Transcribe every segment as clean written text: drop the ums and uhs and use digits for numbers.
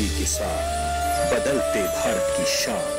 जिंदगी के साथ बदलते भारत की शान।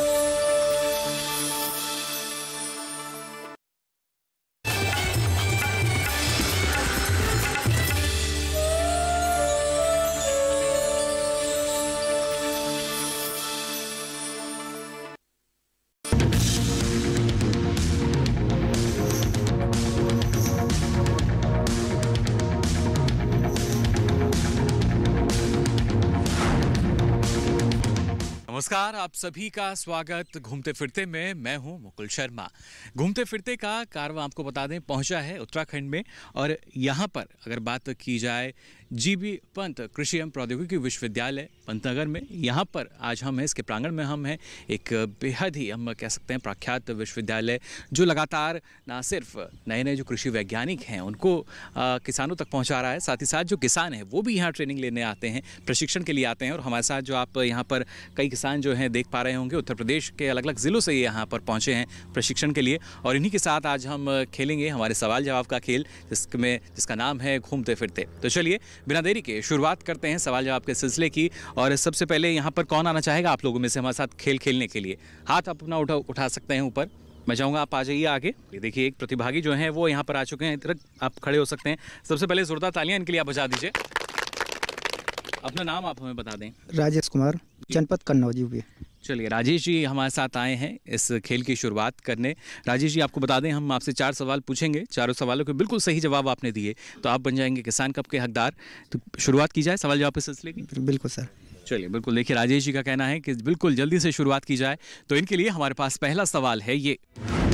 नमस्कार, आप सभी का स्वागत घूमते फिरते में। मैं हूं मुकुल शर्मा। घूमते फिरते का कारवां आपको बता दें पहुंचा है उत्तराखंड में, और यहां पर अगर बात की जाए जीबी पंत कृषि एवं प्रौद्योगिकी विश्वविद्यालय पंतनगर में, यहाँ पर आज हम हैं, इसके प्रांगण में हम हैं। एक बेहद ही हम कह सकते हैं प्रख्यात विश्वविद्यालय जो लगातार ना सिर्फ नए नए जो कृषि वैज्ञानिक हैं उनको किसानों तक पहुँचा रहा है, साथ ही साथ जो किसान हैं वो भी यहाँ ट्रेनिंग लेने आते हैं, प्रशिक्षण के लिए आते हैं। और हमारे साथ जो आप यहाँ पर कई किसान जो हैं देख पा रहे होंगे, उत्तर प्रदेश के अलग अलग ज़िलों से ये यहाँ पर पहुँचे हैं प्रशिक्षण के लिए। और इन्हीं के साथ आज हम खेलेंगे हमारे सवाल जवाब का खेल, जिसका नाम है घूमते फिरते। तो चलिए बिना देरी के शुरुआत करते हैं सवाल जवाब के सिलसिले की। और सबसे पहले यहाँ पर कौन आना चाहेगा आप लोगों में से हमारे साथ खेल खेलने के लिए? हाथ अपना उठा सकते हैं ऊपर। मैं चाहूँगा आप आ जाइए आगे। देखिए एक प्रतिभागी जो हैं वो यहाँ पर आ चुके हैं, इधर आप खड़े हो सकते हैं। सबसे पहले जोरदार तालियां इनके लिए आप बजा दीजिए। अपना नाम आप हमें बता दें। राजेश कुमार, जनपद कन्नौज यूपी। चलिए राजेश जी हमारे साथ आए हैं इस खेल की शुरुआत करने। राजेश जी आपको बता दें हम आपसे 4 सवाल पूछेंगे, चारों सवालों के बिल्कुल सही जवाब आपने दिए तो आप बन जाएंगे किसान कप के हकदार। तो शुरुआत की जाए सवाल जवाब के सिलसिले की। बिल्कुल सर। चलिए बिल्कुल, देखिए राजेश जी का कहना है कि बिल्कुल जल्दी से शुरुआत की जाए। तो इनके लिए हमारे पास पहला सवाल है ये,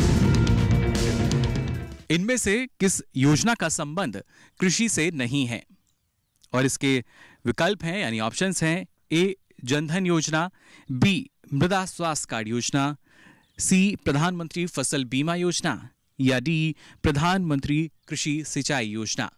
इनमें से किस योजना का संबंध कृषि से नहीं है? और इसके विकल्प हैं यानी ऑप्शंस हैं, ए जनधन योजना, बी मृदा स्वास्थ्य कार्ड योजना, सी प्रधानमंत्री फसल बीमा योजना, या डी प्रधानमंत्री कृषि सिंचाई योजना।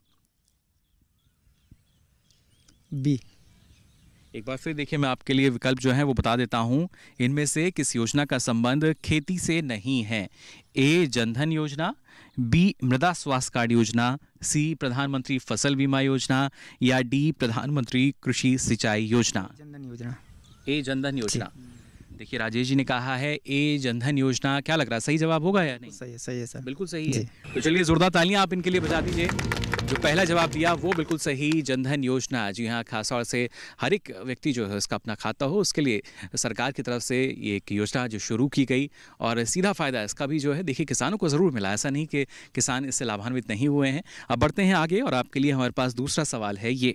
बी। एक बार फिर देखिए मैं आपके लिए विकल्प जो है वो बता देता हूं। इनमें से किस योजना का संबंध खेती से नहीं है? ए जनधन योजना, बी मृदा स्वास्थ्य कार्ड योजना, सी प्रधानमंत्री फसल बीमा योजना, या डी प्रधानमंत्री कृषि सिंचाई योजना। जनधन योजना। ए जनधन योजना। देखिए राजेश जी ने कहा है ए जनधन योजना। क्या लग रहा है सही जवाब होगा या नहीं? सही है सर। बिल्कुल सही है। तो चलिए जोरदार तालियां आप इनके लिए बजा दीजिए। जो पहला जवाब दिया वो बिल्कुल सही, जनधन योजना। जी हाँ, खासतौर से हर एक व्यक्ति जो है उसका अपना खाता हो, उसके लिए सरकार की तरफ से ये एक योजना जो शुरू की गई और सीधा फायदा इसका भी जो है देखिए किसानों को ज़रूर मिला। ऐसा नहीं कि किसान इससे लाभान्वित नहीं हुए हैं। अब बढ़ते हैं आगे और आपके लिए हमारे पास दूसरा सवाल है ये,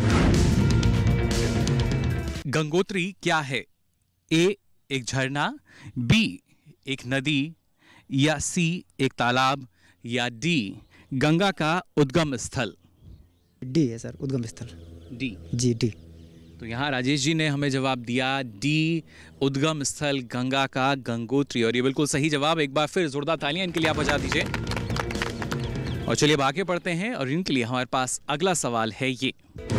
गंगोत्री क्या है? ए एक झरना, बी एक नदी, या सी एक तालाब, या डी गंगा का उद्गम स्थल। डी है सर, उद्गम स्थल। डी। जी डी। तो यहाँ राजेश जी ने हमें जवाब दिया डी उद्गम स्थल गंगा का गंगोत्री, और ये बिल्कुल सही जवाब। एक बार फिर जोरदार तालियां इनके लिए आप बजा दीजिए। और चलिए अब आगे बढ़ते हैं और इनके लिए हमारे पास अगला सवाल है ये,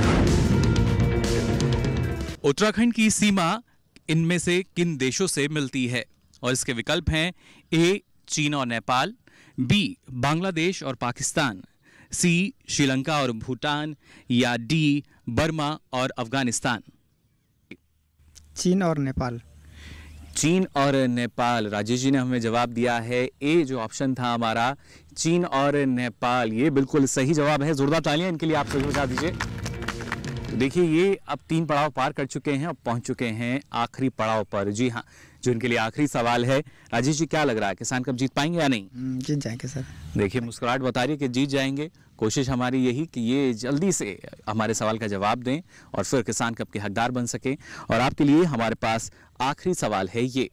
उत्तराखंड की सीमा इनमें से किन देशों से मिलती है? और इसके विकल्प हैं, ए चीन और नेपाल, बी बांग्लादेश और पाकिस्तान, सी श्रीलंका और भूटान, या डी बर्मा और अफगानिस्तान। चीन और नेपाल। चीन और नेपाल। राजेश जी ने हमें जवाब दिया है ए जो ऑप्शन था हमारा, चीन और नेपाल। ये बिल्कुल सही जवाब है। जोरदार तालियां इनके लिए आप सभी बजा दीजिए। तो देखिए ये अब 3 पड़ाव पार कर चुके हैं, अब पहुंच चुके हैं आखिरी पड़ाव पर। जी हाँ, जो इनके लिए आखिरी सवाल है। राजेश जी क्या लग रहा है, किसान कब जीत पाएंगे या नहीं? जीत जाएंगे सर। देखिए मुस्कुराहट बता रही है कि जीत जाएंगे। कोशिश हमारी यही कि ये जल्दी से हमारे सवाल का जवाब दें और फिर किसान कप के हकदार बन सकें। और आपके लिए हमारे पास आखिरी सवाल है ये,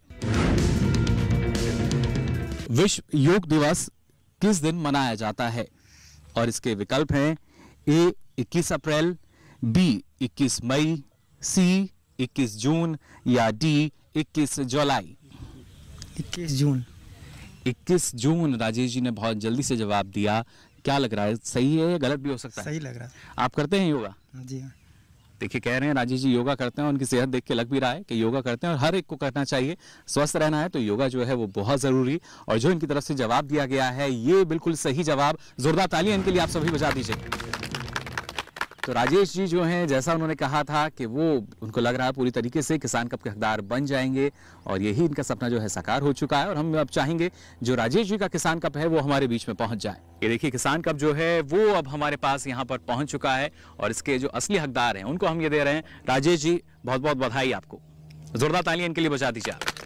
विश्व योग दिवस किस दिन मनाया जाता है? और इसके विकल्प हैं, ए 21 अप्रैल, बी 21 मई, सी 21 जून, या डी 21 जुलाई। 21 जून। 21 जून। राजेश जी ने बहुत जल्दी से जवाब दिया। क्या लग रहा है, सही है या गलत भी हो सकता है? सही लग रहा है। आप करते हैं योगा? जी हाँ। देखिए कह रहे हैं राजेश जी योगा करते हैं, उनकी सेहत देख के लग भी रहा है कि योगा करते हैं और हर एक को करना चाहिए। स्वस्थ रहना है तो योगा जो है वो बहुत जरूरी। और जो इनकी तरफ से जवाब दिया गया है ये बिल्कुल सही जवाब। जोरदार तालियां इनके लिए आप सभी बजा दीजिए। तो राजेश जी जो हैं, जैसा उन्होंने कहा था कि वो उनको लग रहा है पूरी तरीके से किसान कप के हकदार बन जाएंगे और यही इनका सपना जो है साकार हो चुका है। और हम अब चाहेंगे जो राजेश जी का किसान कप है वो हमारे बीच में पहुंच जाए। ये देखिए किसान कप जो है वो अब हमारे पास यहाँ पर पहुंच चुका है और इसके जो असली हकदार हैं उनको हम ये दे रहे हैं। राजेश जी, बहुत बहुत बधाई आपको, जोरदार तालियां इनके लिए बजा दीजिए आप।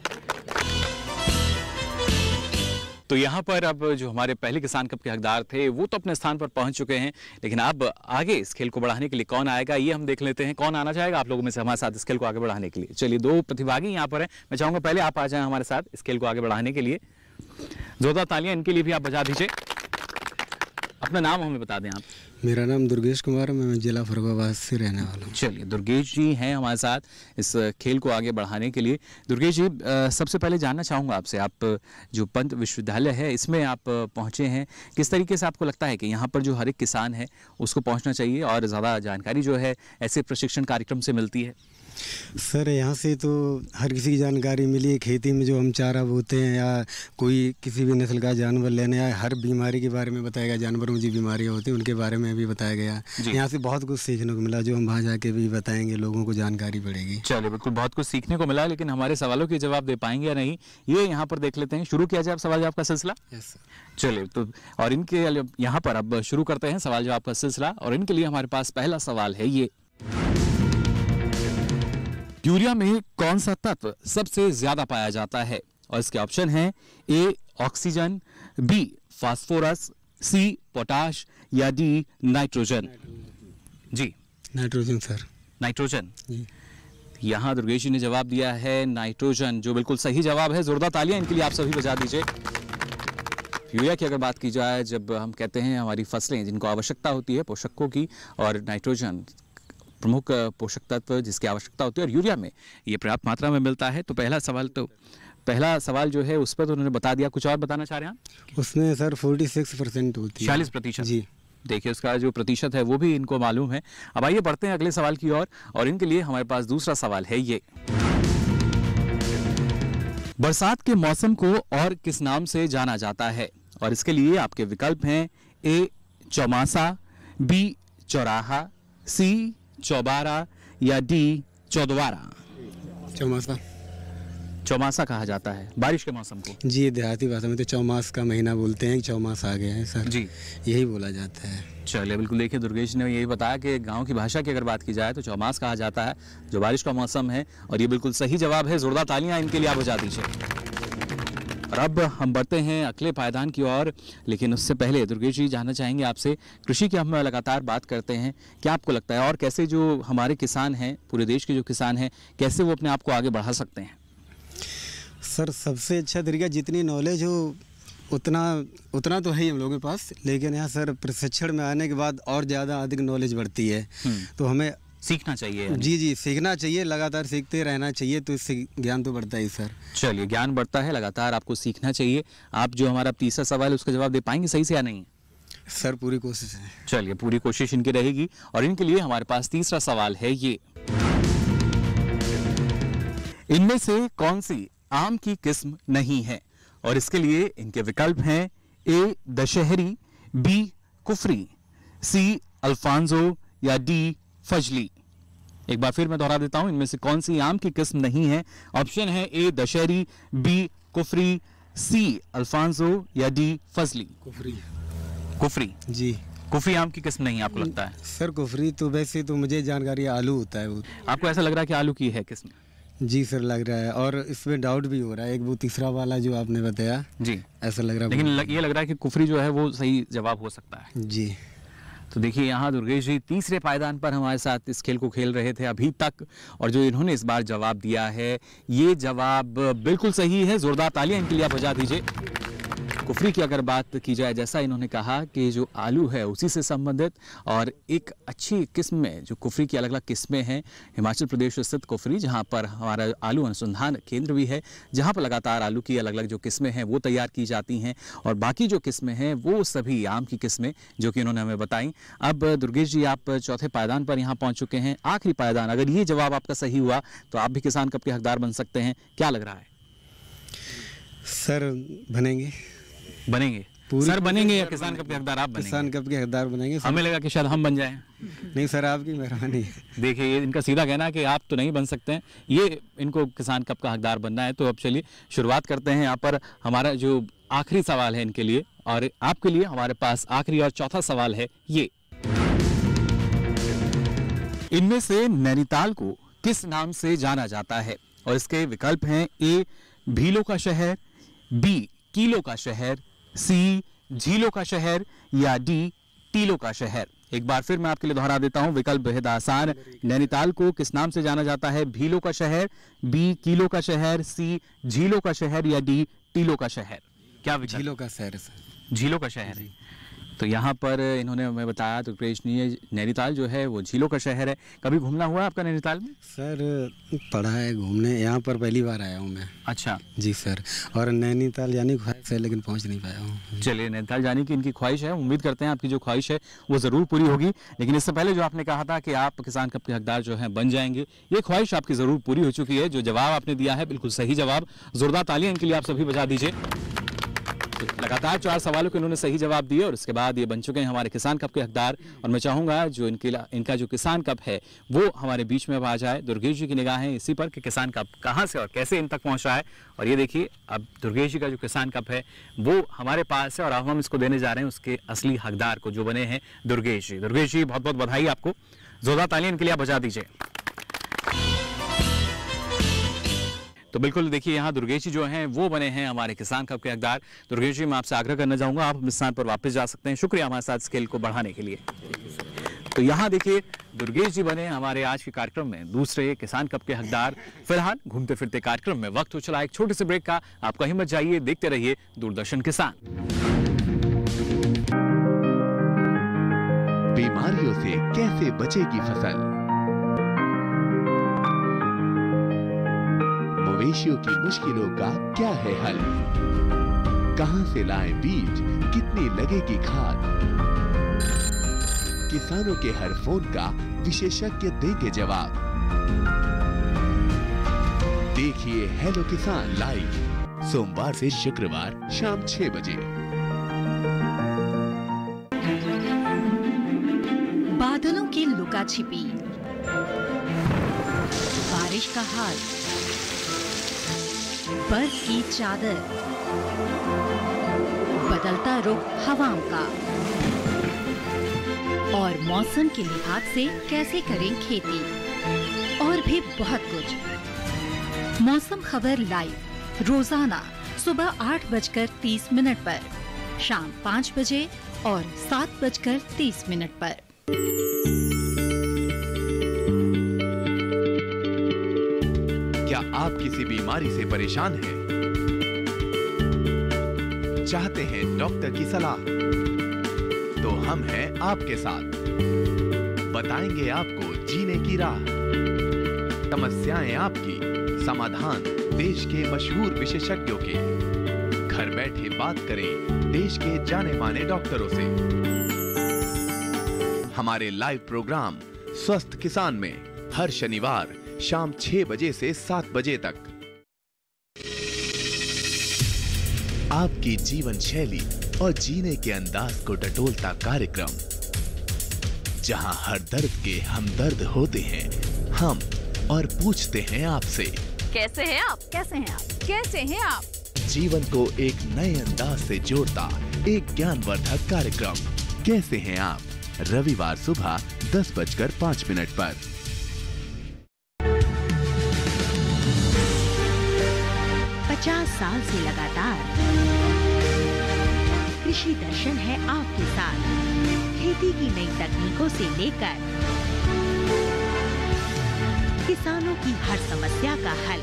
तो यहाँ पर अब जो हमारे पहले किसान कप के हकदार थे वो तो अपने स्थान पर पहुंच चुके हैं, लेकिन अब आगे इस खेल को बढ़ाने के लिए कौन आएगा ये हम देख लेते हैं। कौन आना चाहेगा आप लोगों में से हमारे साथ इस खेल को आगे बढ़ाने के लिए? चलिए, 2 प्रतिभागी यहाँ पर हैं। मैं चाहूंगा पहले आप आ जाएं हमारे साथ इस खेल को आगे बढ़ाने के लिए। जोरदार तालियां इनके लिए भी आप बजा दीजिए। अपना नाम हमें बता दें आप। मेरा नाम दुर्गेश कुमार है, मैं जिला फर्रुखाबाद से रहने वाला हूँ। चलिए, दुर्गेश जी हैं हमारे साथ इस खेल को आगे बढ़ाने के लिए। दुर्गेश जी, सबसे पहले जानना चाहूँगा आपसे, आप जो पंत विश्वविद्यालय है इसमें आप पहुँचे हैं, किस तरीके से आपको लगता है कि यहाँ पर जो हर एक किसान है उसको पहुँचना चाहिए और ज़्यादा जानकारी जो है ऐसे प्रशिक्षण कार्यक्रम से मिलती है? सर, यहाँ से तो हर किसी की जानकारी मिली है। खेती में जो हम चारा बोते हैं या कोई किसी भी नस्ल का जानवर लेने या हर बीमारी के बारे में बताया गया, जानवरों में जो बीमारियाँ होती हैं उनके बारे में भी बताया गया। यहाँ से बहुत कुछ सीखने को मिला जो हम वहाँ जाके भी बताएंगे, लोगों को जानकारी बढ़ेगी। चलिए, बिल्कुल बहुत कुछ सीखने को मिला, लेकिन हमारे सवालों के जवाब दे पाएंगे या नहीं ये यहाँ पर देख लेते हैं। शुरू किया जाए सवाल जवाब का सिलसिला? Yes sir. चलिए, तो और इनके यहाँ पर अब शुरू करते हैं सवाल जवाब का सिलसिला। और इनके लिए हमारे पास पहला सवाल है ये, यूरिया में कौन सा तत्व सबसे ज्यादा पाया जाता है? और इसके ऑप्शन हैं A oxygen, B phosphorus, C potash या डी नाइट्रोजन। जी, नाइट्रोजन सर। नाइट्रोजन। जी। यहाँ दुर्गेश जी ने जवाब दिया है नाइट्रोजन, जो बिल्कुल सही जवाब है। जोरदार तालियां इनके लिए आप सभी बजा दीजिए। यूरिया की अगर बात की जाए, जब हम कहते हैं हमारी फसलें जिनको आवश्यकता होती है पोषकों की, और नाइट्रोजन प्रमुख पोषक तत्व जिसकी आवश्यकता होती है और यूरिया में ये पर्याप्त मात्रा में मिलता है। तो पहला सवाल जो है उस पर तो उन्होंने बता दिया। कुछ और बताना चाह रहे हैं? उसमें सर 46% होती है। 40%? जी। देखिए, उसका जो प्रतिशत है वो भी इनको मालूम है। अब आइए बढ़ते हैं अगले सवाल की ओर। और इनके लिए हमारे पास दूसरा सवाल है ये, बरसात के मौसम को और किस नाम से जाना जाता है? और इसके लिए आपके विकल्प हैं ए चौमासा, बी चौराहा, सी चौबारा या डी चौदवारा। चौमासा। चौमासा कहा जाता है बारिश के मौसम को? जी, देहाती भाषा में तो चौमास का महीना बोलते हैं। चौमास आ गए हैं सर जी, यही बोला जाता है। चलिए, बिल्कुल। देखिए, दुर्गेश ने यही बताया कि गांव की भाषा की अगर बात की जाए तो चौमास कहा जाता है, जो बारिश का मौसम है, और ये बिल्कुल सही जवाब है। जोरदार तालियां इनके लिए आप बजा दीजिए। और अब हम बढ़ते हैं अगले पायदान की ओर, लेकिन उससे पहले दुर्गेश जी जानना चाहेंगे आपसे, कृषि की हम लगातार बात करते हैं, क्या आपको लगता है और कैसे जो हमारे किसान हैं, पूरे देश के जो किसान हैं, कैसे वो अपने आप को आगे बढ़ा सकते हैं? सर, सबसे अच्छा तरीका, जितनी नॉलेज हो उतना तो है ही हम लोगों के पास, लेकिन यहाँ सर प्रशिक्षण में आने के बाद और ज़्यादा अधिक नॉलेज बढ़ती है। तो हमें सीखना चाहिए। जी, सीखना चाहिए, लगातार सीखते रहना चाहिए, तो इससे ज्ञान तो बढ़ता ही सर। चलिए, ज्ञान बढ़ता है, लगातार आपको सीखना चाहिए। आप जो हमारा तीसरा सवाल है उसका जवाब दे पाएंगे सही से या नहीं? सर, पूरी कोशिश है। चलिए, पूरी कोशिश इनकी रहेगी। और इनके लिए हमारे पास तीसरा सवाल है ये, इनमें से कौन सी आम की किस्म नहीं है? और इसके लिए इनके विकल्प हैं A Dasheri, B Kufri, C Alphonso या डी फजली। एक बार फिर मैं दोहरा देता हूं, इनमें से कौन सी आम की किस्म नहीं है? ऑप्शन है A Dasheri, B Kufri, C Alphonso या डी फजली। कुफरी। जी। कुफरी आम की किस्म नहीं आपको लगता है? सर, कुफरी तो वैसे तो मुझे जानकारी आलू होता है वो। आपको ऐसा लग रहा है कि आलू की है किस्म? जी सर, लग रहा है, और इसमें डाउट भी हो रहा है, एक वो तीसरा वाला जो आपने बताया जी, ऐसा लग रहा है। लेकिन ये लग रहा है कि कुफरी जो है वो सही जवाब हो सकता है। जी। तो देखिए, यहाँ दुर्गेश जी तीसरे पायदान पर हमारे साथ इस खेल को खेल रहे थे अभी तक, और जो इन्होंने इस बार जवाब दिया है ये जवाब बिल्कुल सही है। जोरदार तालियां इनके लिए आप बजा दीजिए। कुफरी की अगर बात की जाए, जैसा इन्होंने कहा कि जो आलू है उसी से संबंधित, और एक अच्छी किस्म में जो कुफरी की अलग अलग किस्में हैं, हिमाचल प्रदेश स्थित कुफरी, जहां पर हमारा आलू अनुसंधान केंद्र भी है, जहां पर लगातार आलू की अलग अलग जो किस्में हैं वो तैयार की जाती हैं, और बाकी जो किस्में हैं वो सभी आम की किस्में जो कि इन्होंने हमें बताई। अब दुर्गेश जी, आप चौथे पायदान पर यहाँ पहुँच चुके हैं, आखिरी पायदान, अगर ये जवाब आपका सही हुआ तो आप भी किसान कप के हकदार बन सकते हैं। क्या लग रहा है? सर, बनेंगे। सर बनेंगे या किसान कप के हकदार आप बनेंगे? किसान कप के हकदार बनेंगे सर। हमें लगा कि शायद हम बन जाएं। नहीं सर, आपकी मेहरबानी है। देखिए ये इनका सीधा कहना है कि आप तो नहीं बन सकते हैं, ये इनको किसान कप का हकदार बनना है। तो अब चलिए शुरुआत करते हैं। यहाँ पर हमारा जो आखिरी सवाल है इनके लिए, और आपके लिए हमारे पास आखिरी और चौथा सवाल है ये। इनमें से नैनीताल को किस नाम से जाना जाता है? और इसके विकल्प हैं ए भीलों का शहर, बी कीलों का शहर, सी झीलों का शहर या डी टीलों का शहर। एक बार फिर मैं आपके लिए दोहरा देता हूं, विकल्प बेहद आसान। नैनीताल को किस नाम से जाना जाता है? भीलों का शहर, बी कीलों का शहर, सी झीलों का शहर या डी टीलों का शहर। क्या विकल्प? झीलों का शहर है सर। झीलों का शहर है। तो यहाँ पर इन्होंने हमें बताया तो नैनीताल जो है वो झीलों का शहर है। कभी घूमना हुआ है आपका नैनीताल में? सर पढ़ा है घूमने, यहाँ पर पहली बार आया हूँ मैं। अच्छा जी सर। और नैनीताल जाने की ख्वाहिश है लेकिन पहुँच नहीं पाया हूँ। चलिए, नैनीताल जाने की इनकी ख्वाहिश है, उम्मीद करते हैं आपकी जो ख्वाहिश है वो ज़रूर पूरी होगी। लेकिन इससे पहले जो आपने कहा था कि आप किसान कप के हकदार जो हैं बन जाएंगे, ये ख्वाहिश आपकी ज़रूर पूरी हो चुकी है। जो जवाब आपने दिया है बिल्कुल सही जवाब। जोरदार तालियां इनके लिए आप सभी बजा दीजिए। लगातार 4 सवालों के इन्होंने सही जवाब दिए और उसके बाद ये बन चुके हैं हमारे किसान कप के हकदार। और मैं चाहूंगा जो इनका जो किसान कप है वो हमारे बीच में अब आ जाए। दुर्गेश जी की निगाहें इसी पर कि किसान कप कहां से और कैसे इन तक पहुंचा है। और ये देखिए, अब दुर्गेश जी का जो किसान कप है वो हमारे पास है और अब हम इसको देने जा रहे हैं उसके असली हकदार को, जो बने हैं दुर्गेश जी। दुर्गेश जी बहुत बहुत बधाई आपको। जोरदार तालियां इनके लिए आप बजा दीजिए। तो बिल्कुल देखिए, यहाँ दुर्गेश जी जो हैं वो बने हैं हमारे किसान कप के हकदार। दुर्गेश जी, मैं आपसे आग्रह करना चाहूँगा आप अपने स्थान पर वापस जा सकते हैं। शुक्रिया हमारे साथ स्केल को बढ़ाने के लिए। तो यहाँ देखिए, दुर्गेश जी बने हमारे आज के कार्यक्रम में दूसरे किसान कप के हकदार। फिलहाल घूमते फिरते कार्यक्रम में वक्त हो चला एक छोटे से ब्रेक का। आप कहीं मत जाइए, देखते रहिए दूरदर्शन किसान। बीमारियों से कैसे बचेगी फसल? मवेशियों की मुश्किलों का क्या है हल? कहां से लाएं बीज, कितनी लगेगी खाद? किसानों के हर फोन का विशेषज्ञ देंगे जवाब। देखिए हेलो किसान लाइव सोमवार से शुक्रवार शाम 6 बजे। बादलों की लुका छिपी, बारिश का हाल, बर्फ की चादर, बदलता रुख हवाओं का, और मौसम के लिहाज से कैसे करें खेती, और भी बहुत कुछ। मौसम खबर लाइव रोजाना सुबह 8:30 पर, शाम 5 बजे और 7:30 पर। क्या आप किसी बीमारी से परेशान हैं? चाहते हैं डॉक्टर की सलाह? तो हम हैं आपके साथ। बताएंगे आपको जीने की राह। समस्याएं आपकी, समाधान देश के मशहूर विशेषज्ञों के। घर बैठे बात करें देश के जाने माने डॉक्टरों से। हमारे लाइव प्रोग्राम स्वस्थ किसान में हर शनिवार शाम 6 बजे से 7 बजे तक। आपकी जीवन शैली और जीने के अंदाज को टटोलता कार्यक्रम, जहां हर दर्द के हमदर्द होते हैं हम और पूछते हैं आपसे, कैसे हैं आप? कैसे हैं आप? कैसे हैं आप? जीवन को एक नए अंदाज से जोड़ता एक ज्ञानवर्धक कार्यक्रम कैसे हैं आप, रविवार सुबह 10:05 पर। साल से लगातार कृषि दर्शन है आपके साथ। खेती की नई तकनीकों से लेकर किसानों की हर समस्या का हल,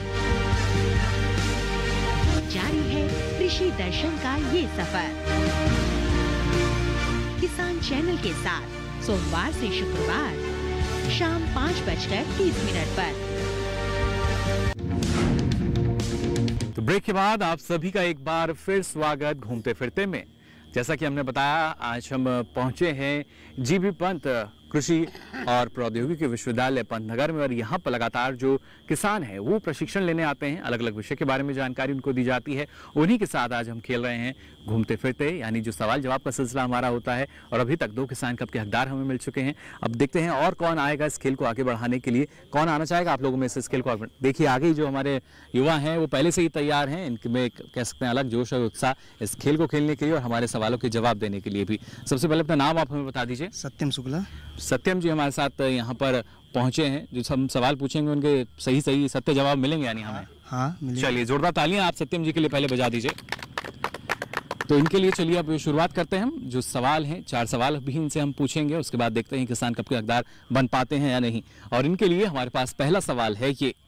जारी है कृषि दर्शन का ये सफर। किसान चैनल के साथ सोमवार से शुक्रवार शाम 5:30 पर। तो ब्रेक के बाद आप सभी का एक बार फिर स्वागत घूमते फिरते में। जैसा कि हमने बताया, आज हम पहुंचे हैं जीबी पंत कृषि और प्रौद्योगिकी विश्वविद्यालय पंतनगर में, और यहाँ पर लगातार जो किसान हैं वो प्रशिक्षण लेने आते हैं, अलग अलग विषय के बारे में जानकारी उनको दी जाती है। उन्हीं के साथ आज हम खेल रहे हैं घूमते फिरते, यानी जो सवाल जवाब का सिलसिला हमारा होता है। और अभी तक 2 किसान कप के हकदार हमें मिल चुके हैं। अब देखते हैं और कौन आएगा इस खेल को आगे बढ़ाने के लिए, कौन आना चाहेगा आप लोगों में से इस खेल को आगे। देखिए आगे जो हमारे युवा हैं वो पहले से ही तैयार हैं, इनमें कह सकते हैं अलग जोश और उत्साह इस खेल को खेलने के लिए और हमारे सवालों के जवाब देने के लिए भी। सबसे पहले अपना नाम आप हमें बता दीजिए। सत्यम शुक्ला। सत्यम जी हमारे साथ यहाँ पर पहुंचे हैं, जो हम सवाल पूछेंगे उनके सही सही सत्य जवाब मिलेंगे यानी हमें। हाँ मिलेगा। चलिए जोरदार तालियां आप सत्यम जी के लिए पहले बजा दीजिए। तो इनके लिए चलिए अब शुरुआत करते हैं हम। जो सवाल हैं 4 सवाल भी इनसे हम पूछेंगे, उसके बाद देखते हैं किसान कप के हकदार बन पाते हैं या नहीं। और इनके लिए हमारे पास पहला सवाल है ये,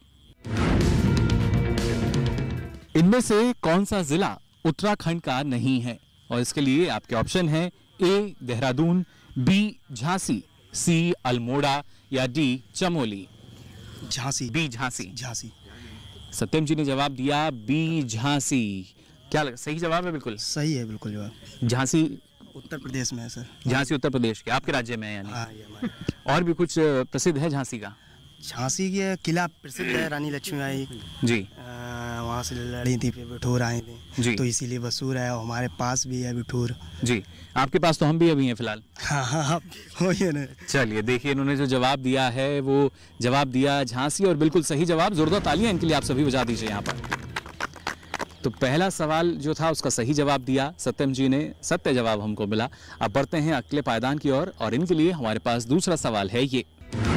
इनमें से कौन सा जिला उत्तराखंड का नहीं है? और इसके लिए आपके ऑप्शन है A Dehradun, B Jhansi, C Almora या डी चमोली। झांसी। बी झांसी। झांसी। सत्यम जी ने जवाब दिया बी झांसी। क्या लगा, सही जवाब है? बिल्कुल सही है, बिल्कुल जवाब। झांसी उत्तर प्रदेश में है सर। झांसी उत्तर प्रदेश के आपके राज्य में है यानी। हाँ ये हमारे। और भी कुछ प्रसिद्ध है झांसी का? झांसी के किला प्रसिद्ध है, रानी लक्ष्मीबाई जी वहाँ से लड़ी थी, फिर बिठूर आए थे जी। तो इसीलिए मशहूर है। और हमारे पास भी है बिठूर। जी, आपके पास तो हम भी अभी हैं फिलहाल। हाँ हाँ हाँ हो ये ना। चलिए देखिए इन्होंने जो जवाब दिया है वो जवाब दिया झांसी, और बिल्कुल सही जवाब। जोरदार तालियां इनके लिए आप सभी बजा दीजिए यहाँ पर। तो पहला सवाल जो था उसका सही जवाब दिया सत्यम जी ने, सत्य जवाब हमको मिला। अब बढ़ते हैं अगले पायदान की ओर, और इनके लिए हमारे पास दूसरा सवाल है ये,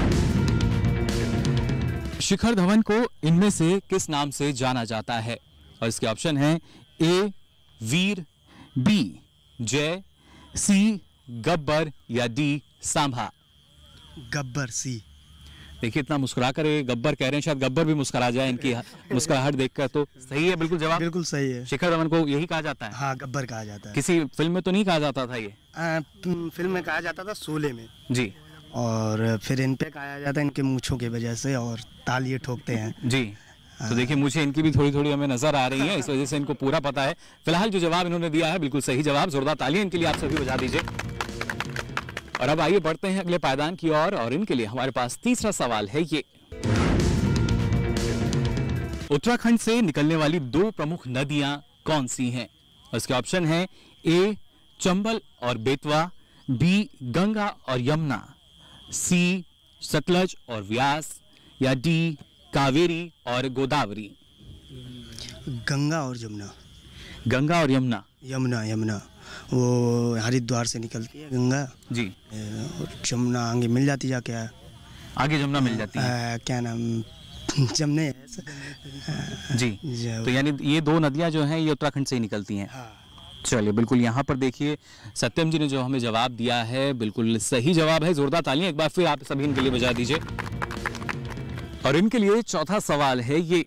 शिखर धवन को इनमें से किस नाम से जाना जाता है? और इसके ऑप्शन हैं ए वीर, बी जय, सी गब्बर या डी सांभा। गब्बर सी। देखिए इतना मुस्कुरा कर गब्बर कह रहे हैं, शायद गब्बर भी मुस्कुरा जाए इनकी मुस्कुराहट देखकर। तो सही है बिल्कुल जवाब। बिल्कुल सही है। शिखर धवन को यही कहा जाता है? हाँ गब्बर कहा जाता है। किसी फिल्म में तो नहीं कहा जाता था ये? फिल्म में कहा जाता था शोले में जी। और फिर इन पे कहा जाता है इनके मूंछों की वजह से, और तालियां ठोकते हैं जी। तो देखिए मुझे इनकी भी थोड़ी थोड़ी हमें नजर आ रही है, इस वजह से इनको पूरा पता है। फिलहाल जो जवाब इन्होंने दिया है बिल्कुल सही जवाब। जोरदार तालियां इनके लिए आप सभी बजा दीजिए। और अब आइए बढ़ते हैं अगले पायदान की ओर, और इनके लिए हमारे पास तीसरा सवाल है ये, उत्तराखंड से निकलने वाली 2 प्रमुख नदियां कौन सी हैं? और इसके ऑप्शन है ए चंबल और बेतवा, बी गंगा और यमुना, सी सतलज और व्यास या डी कावेरी और गोदावरी। गंगा और यमुना। गंगा और यमुना। यमुना यमुना वो हरिद्वार से निकलती है गंगा जी। और यमुना आगे मिल जाती है। क्या आगे यमुना मिल जाती है? क्या नाम जमने है जी। तो यानी ये 2 नदियां जो हैं ये उत्तराखंड से ही निकलती हैं। हाँ। चलिए बिल्कुल यहाँ पर देखिए सत्यम जी ने जो हमें जवाब दिया है बिल्कुल सही जवाब है। जोरदार तालियां एक बार फिर आप सभी इनके लिए बजा दीजिए। और इनके लिए चौथा सवाल है ये,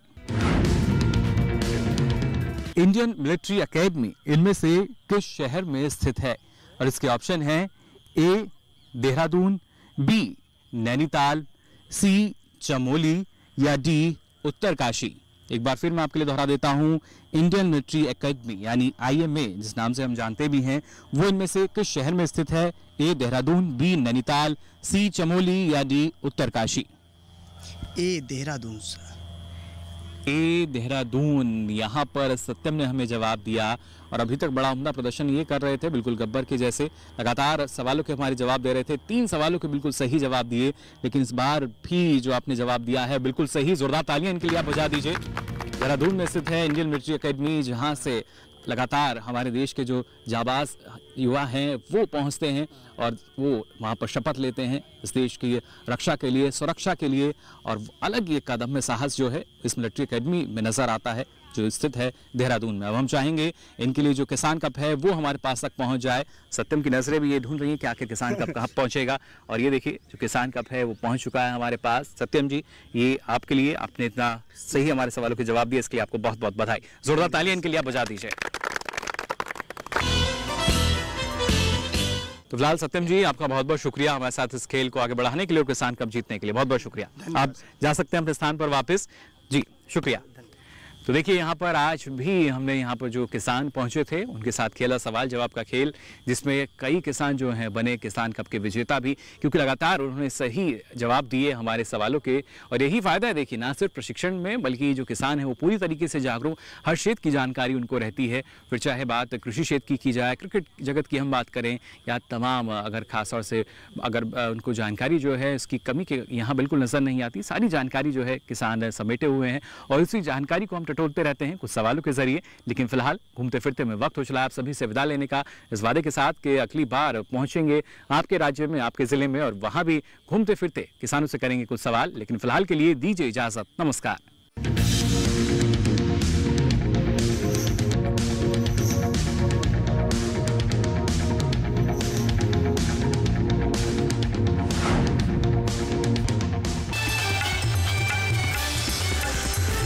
इंडियन मिलिट्री एकेडमी इनमें से किस शहर में स्थित है? और इसके ऑप्शन हैं A Dehradun, B Nainital, C Chamoli या डी उत्तरकाशी। एक बार फिर मैं आपके लिए दोहरा देता हूं, इंडियन मिलिट्री एकेडमी यानी IMA जिस नाम से हम जानते भी हैं, वो इनमें से किस शहर में स्थित है? A Dehradun, B Nainital, C Chamoli या D Uttarkashi. A Dehradun. A Dehradun, यहाँ पर सत्यम ने हमें जवाब दिया। और अभी तक बड़ा उम्दा प्रदर्शन ये कर रहे थे, बिल्कुल गब्बर के जैसे लगातार सवालों के हमारे जवाब दे रहे थे। 3 सवालों के बिल्कुल सही जवाब दिए, लेकिन इस बार भी जो आपने जवाब दिया है बिल्कुल सही। जोरदार तालियां इनके लिए आप बजा दीजिए। देहरादून में स्थित है इंडियन मिलिट्री एकेडमी, जहाँ से लगातार हमारे देश के जो जाबाज युवा हैं वो पहुंचते हैं और वो वहाँ पर शपथ लेते हैं इस देश की रक्षा के लिए, सुरक्षा के लिए। और अलग ये कदम में साहस जो है इस मिलिट्री एकेडमी में नज़र आता है जो स्थित है देहरादून में। अब हम चाहेंगे इनके लिए जो किसान कप है वो हमारे पास तक पहुंच जाए। सत्यम की नज़रें भी ये ढूंढ रही हैं कि आखिर किसान कप कहाँ पहुंचेगा। और ये देखिए जो किसान कप है वो पहुंच चुका है हमारे पास। सत्यम जी ये आपके लिए, आपने इतना सही हमारे सवालों के जवाब दिए, इसके लिए आपको बहुत बहुत बधाई। जोरदार तालियां इनके लिए आप बजा दीजिए। तो फिलहाल सत्यम जी आपका बहुत बहुत शुक्रिया हमारे साथ इस खेल को आगे बढ़ाने के लिए और किसान कप जीतने के लिए बहुत बहुत शुक्रिया। आप जा सकते हैं अपने स्थान पर वापस। जी शुक्रिया। तो देखिए यहाँ पर आज भी हमने यहाँ पर जो किसान पहुँचे थे उनके साथ खेला सवाल जवाब का खेल, जिसमें कई किसान जो हैं बने किसान कप के विजेता भी, क्योंकि लगातार उन्होंने सही जवाब दिए हमारे सवालों के। और यही फ़ायदा है देखिए, ना सिर्फ प्रशिक्षण में बल्कि जो किसान है वो पूरी तरीके से जागरूक, हर क्षेत्र की जानकारी उनको रहती है। फिर चाहे बात कृषि क्षेत्र की जाए, क्रिकेट जगत की हम बात करें, या तमाम अगर खासतौर से अगर उनको जानकारी जो है इसकी कमी के यहाँ बिल्कुल नज़र नहीं आती, सारी जानकारी जो है किसान समेटे हुए हैं और इसी जानकारी को हम टटोलते रहते हैं कुछ सवालों के जरिए। लेकिन फिलहाल घूमते फिरते में वक्त हो चला आप सभी से विदा लेने का, इस वादे के साथ कि अगली बार पहुंचेंगे आपके राज्य में, आपके जिले में, और वहां भी घूमते फिरते किसानों से करेंगे कुछ सवाल। लेकिन फिलहाल के लिए दीजिए इजाजत, नमस्कार।